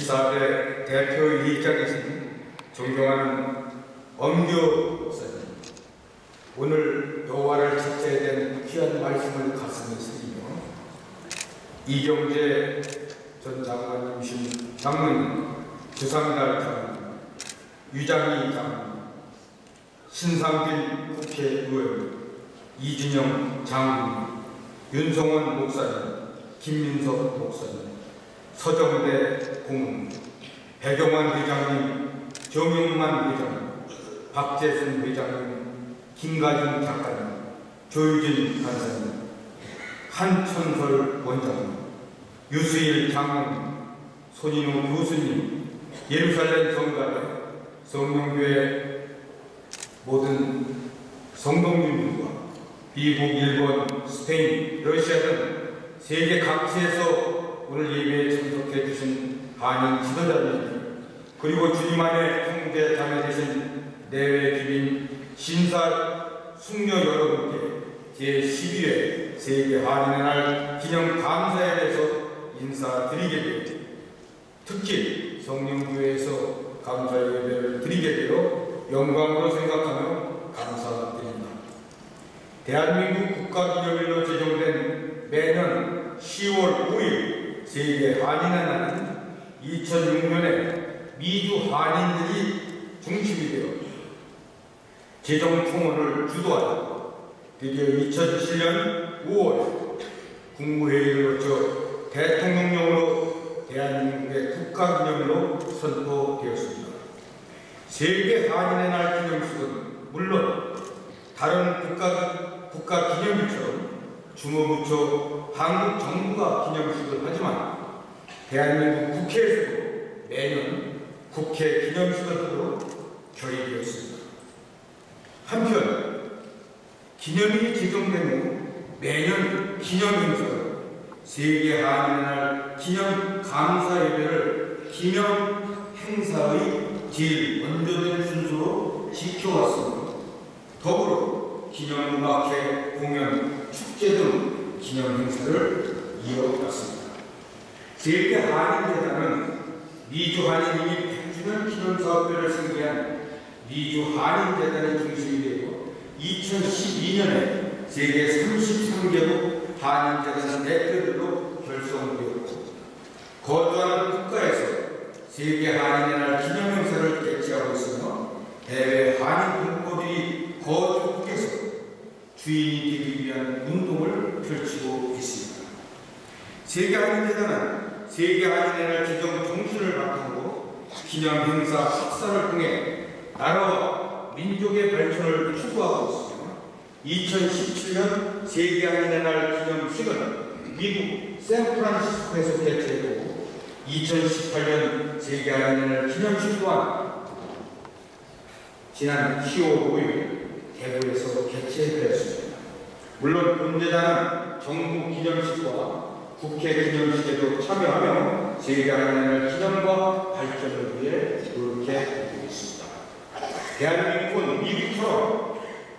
제14대 대표이사이신 존경하는 엄교 목사님, 오늘 여호와를 찾게 된 귀한 말씀을 가슴에 새기며 이경재 전 장관님이신 장로님, 주상달 장로님, 유장희 장로님, 신상길 국회의원, 이준영 장로님, 윤성원 목사님, 김민석 목사님, 서정대 고문, 백영환 회장님, 정영만 회장님, 박재순 회장님, 김가준 작가님, 조유진 간사님, 한천설 원장님, 유수일 장로님, 손인호 교수님, 예루살렘 성가대, 성령교회 모든 성도님들과 미국, 일본, 스페인, 러시아 등 세계 각지에서 오늘 예배에 참석해 주신 한인 지도자님, 그리고 주님 안에 형제 자매 되신 내외 기민 신사 숙녀 여러분께 제12회 세계 한인의 날 기념 감사에 대해서 인사드리게 되어 특히 성령교회에서 감사 예배를 드리게 되어 영광으로 생각하며 감사드립니다. 대한민국 국가기념일로 제정된 매년 10월 5일 세계 한인의 날은 2006년에 미주 한인들이 중심이 되어 재정통원을 주도하여 드디어 2007년 5월 국무회의를 거쳐 대통령령으로 대한민국의 국가기념일로 선포되었습니다. 세계 한인의 날 기념식은 물론 다른 국가 기념일처럼 주무부처 한국 정부가 기념식을 하지만 대한민국 국회에서도 매년 국회 기념식을 하도록 결의되었습니다. 한편 기념일이 제정된 후 매년 기념행사로 세계 한인의 날 기념 감사 예배를 기념 행사의 제일 먼저된 순서로 지켜왔습니다. 더불어 기념음악회, 공연, 축제 등 기념 행사를 이어갔습니다. 세계 한인재단은 미주 한인님이 100주년 기념사업회를 승계한 미주 한인재단의 중심이 되어 2012년에 세계 33개국 한인재단 대표들로 결성되었고 거주하는 국가에서 세계 한인의 날 기념행사를 개최하고 있으며 해외 한인 동포들이 거주국에서 주인이 되기 위한 운동을 펼치고 있습니다. 세계 한인재단은 세계 한인의 날 기념 정신을 바탕으로 기념 행사 학사를 통해 나라와 민족의 발전을 추구하고 있으며 2017년 세계 한인의 날 기념식은 미국 샌프란시스코에서 개최되고 2018년 세계 한인의 날 기념식 또한 지난 10월 5일 대구에서 개최되었습니다. 물론 본재단은 정부 기념식과 국회 기념식에도 참여하며 세계 한인의 날 기념과 발전을 위해 노력해 있습니다. 대한민국은 미국처럼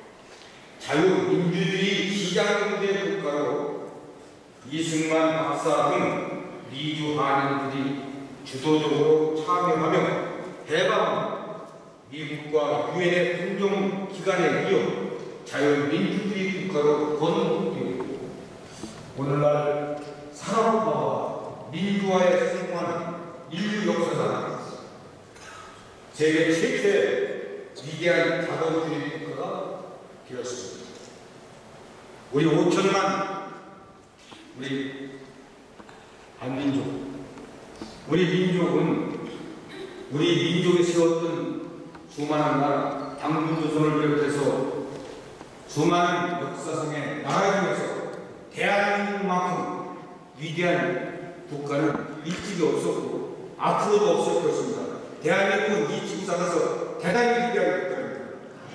자유민주주의 시장경제 국가로 이승만 박사 등 미주 한인들이 주도적으로 참여하며 해방 미국과 유엔의 공정 기관에 이어 자유민주주의 국가로 건국되고 있고 오늘날 산업화와 민주화에 성공하는 인류 역사상 세계 최초의 위대한 자본주의 국가가 되었습니다. 우리 5천만 우리 한민족, 우리 민족은 우리 민족이 세웠던 수많은 나라, 당군조선을 비롯해서 수많은 역사상의 나라 중에서 대한민국만큼 위대한 국가는 일찍이 없었고 앞으로도 없을 것입니다. 대한민국은 이 지구상에서 대단히 위대한 국가입니다.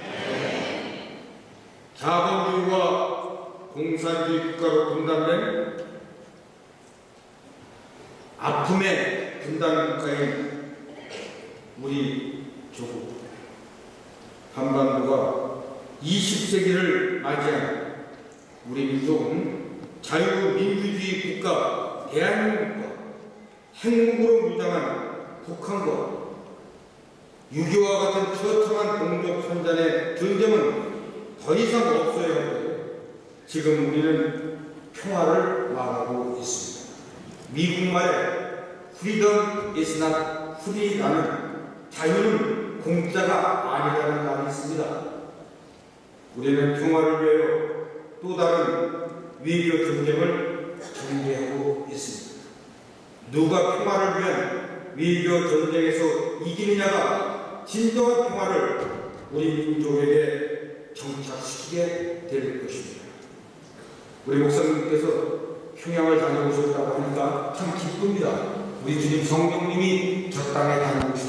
자본주의와 공산주의 국가로 분단된 아픔의 분단 국가인 우리 조국 한반도가 20세기를 맞이한 우리 민족은 자유민주주의 국가 대한민국과 행복으로 무장한 북한과 6.25와 같은 처참한 동족 선전의 전쟁은 더 이상 없어야 하고 지금 우리는 평화를 말하고 있습니다. 미국 말에 freedom is not free라는 자유는 공짜가 아니라는 말이 있습니다. 우리는 평화를 위하여 또 다른 외교 전쟁을 준비하고 있습니다. 누가 평화를 위한 외교 전쟁에서 이기느냐가 진정한 평화를 우리 민족에게 정착시키게 될 것입니다. 우리 목사님께서 평양을 다녀오셨다고 하니까 참 기쁩니다. 우리 주님 성령님이 저 땅에 다녀오셨습니다.